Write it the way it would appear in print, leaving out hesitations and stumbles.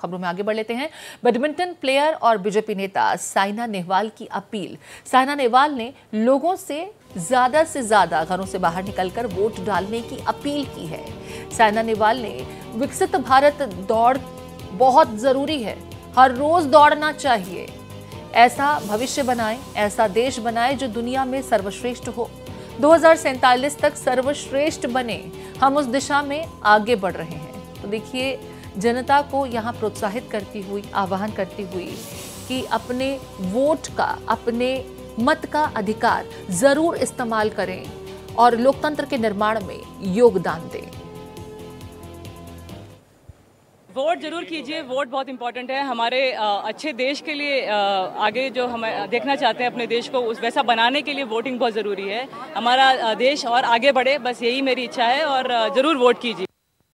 खबरों में आगे बढ़ लेते हैं। बैडमिंटन प्लेयर और बीजेपी नेता साइना नेहवाल की अपील। साइना नेहवाल ने लोगों से ज्यादा घरों से बाहर निकलकर वोट डालने की अपील की है। साइना नेहवाल ने विकसित भारत दौड़ बहुत जरूरी है, हर रोज दौड़ना चाहिए, ऐसा भविष्य बनाएं, ऐसा देश बनाएं जो दुनिया में सर्वश्रेष्ठ हो, 2047 तक सर्वश्रेष्ठ बने, हम उस दिशा में आगे बढ़ रहे हैं। तो देखिए, जनता को यहाँ प्रोत्साहित करती हुई, आह्वान करती हुई कि अपने वोट का, अपने मत का अधिकार जरूर इस्तेमाल करें और लोकतंत्र के निर्माण में योगदान दें। वोट जरूर कीजिए, वोट बहुत इंपॉर्टेंट है हमारे अच्छे देश के लिए। आगे जो हम देखना चाहते हैं अपने देश को उस वैसा बनाने के लिए वोटिंग बहुत ज़रूरी है। हमारा देश और आगे बढ़े, बस यही मेरी इच्छा है और ज़रूर वोट कीजिए।